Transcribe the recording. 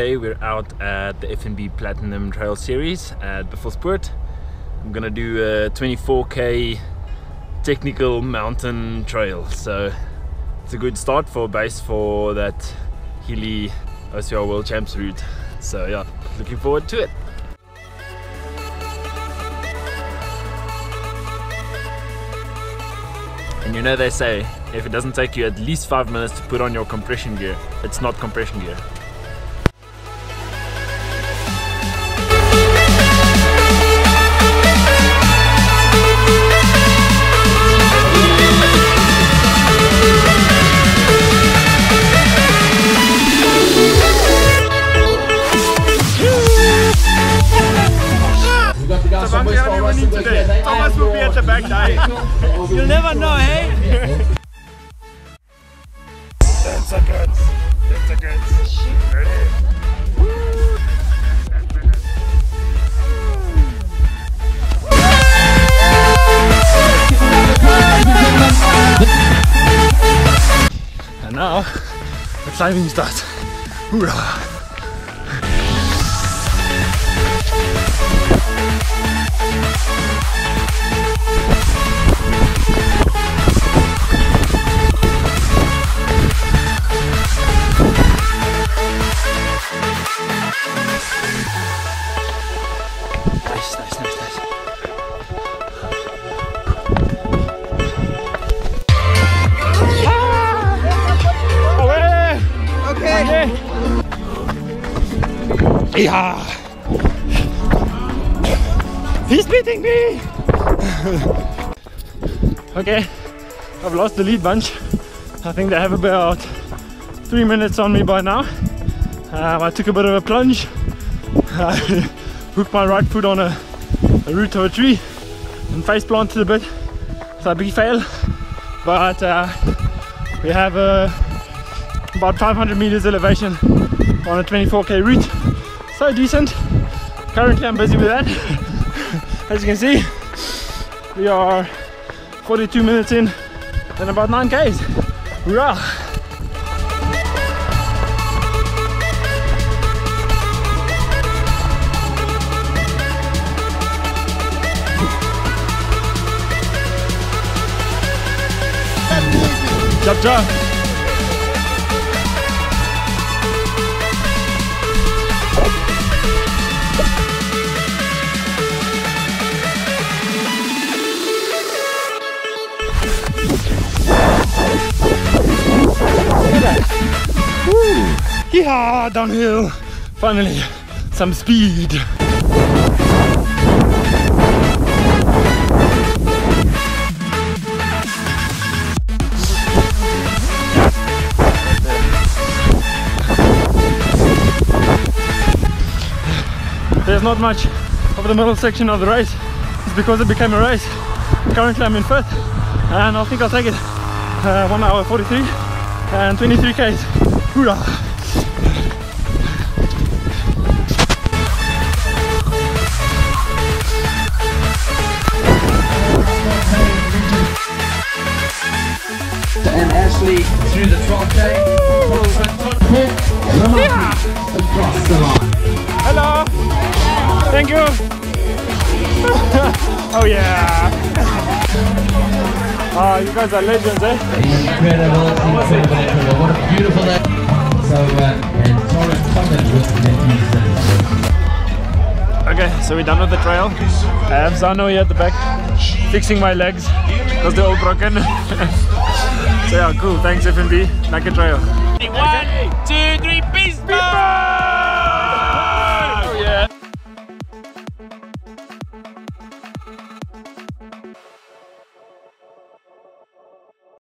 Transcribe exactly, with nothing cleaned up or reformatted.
Today we're out at the F N B Platinum Trail Series at Buffelspoort. I'm gonna do a twenty-four K technical mountain trail, so it's a good start for base for that hilly O C R World Champs route. So yeah, looking forward to it. And you know they say, if it doesn't take you at least five minutes to put on your compression gear, it's not compression gear. Today. Thomas will be at the back dying. You'll never know, hey? That's a good. That's a good. Ready? And now the climbing starts. Hoorah! Nice, nice, nice, nice. Ah! Away! Okay. Okay. Yeah. He's beating me. Okay, I've lost the lead bunch. I think they have about three minutes on me by now. Um, I took a bit of a plunge. I hooked my right foot on a, a root of a tree and face planted a bit. So a big fail. But uh, we have uh, about five hundred meters elevation on a twenty-four K route. So decent. Currently I'm busy with that. As you can see, we are forty-two minutes in and about nine Ks. Hoorah! Jump, jump! Woo! Yeah, downhill. Finally, some speed. There's not much of the middle section of the race. It's because it became a race. Currently I'm in fifth, and I think I'll take it. Uh, one hour forty-three and twenty-three Ks. Hoorah! And Ashley through the twelve K. Yeah. Across the line. Hello! Thank you! Oh yeah! Oh, you guys are legends, eh? Incredible, incredible, incredible. What a beautiful day. So, uh, and Torren Tottenham with the Okay, so we're done with the trail. I have Zano here at the back, fixing my legs because they're all broken. So yeah, cool. Thanks F N B. Like a trail. One, two, three, peace!